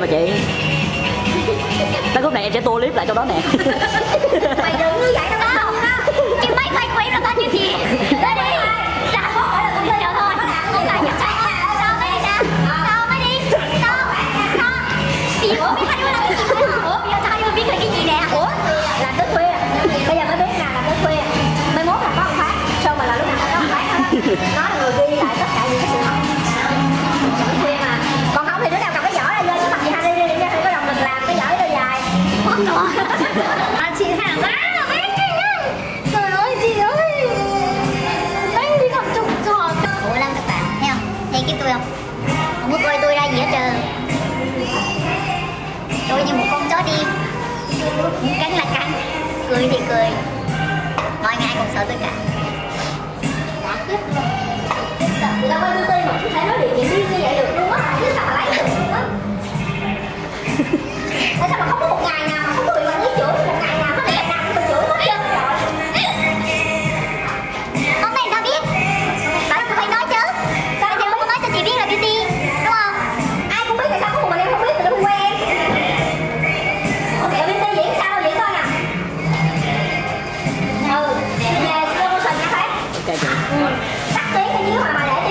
mà chị. Tới khúc này em sẽ tua clip lại cho đó nè. Mày đừng như vậy đâu đó. Chị mấy quay của em là bao nhiêu tiền? Tới đi. Sao có hỏi là không giờ thôi. Không là nhập sao mới đi nè. Sao mới đi? Sao? Chị ủa biết hai đứa làm cái gì vậy? Ủa bây giờ sao hai đứa biết là cái gì nè? Ủa làm tới khuya. Bây giờ mới biết là làm tới khuya. Mai mốt là có ông Phát. Sao mà là lúc nào có ông Phát hết. Nó là người ghi lại tất cả những cái sự thật. Khuya mà. Còn không thì đứa nào cầm cái giỏ ra lên cái mặt chị Harry đi nha. Đừng có động lực làm cái giỏ đôi dài. Không được. Chị hàng á. Trời ơi chị ơi. Anh đi gặp chồng trò. Ủa Lâm các bạn thấy không? Thấy kiếm tôi không? Không có coi tôi ra gì hết trơn. Tôi như một con chó điên. Cắn là cắn. Cười thì cười. Mọi ngày còn sợ tôi cả. Đã chết rồi. Sợ. Đâu có đưa tin mà không thể nói điều gì điên như vậy được luôn á. Chứ sao mà lấy được luôn á. Tại sao mà không có một ngày nào mà không có bị quản lý chửi, một ngày nào hết ngày nào cũng bị chửi hết trơn rồi. Hôm nay sao biết? Tại sao phải nói chứ? Sao em không có nói cho chị biết là beauty, đúng không? Ai cũng biết, tại sao có một mình em không biết, tại không quen em. Beauty diễn sao diễn coi nè. Về slow motion nha Phát. Ok chị. Tắt tiếng cái dưới mà để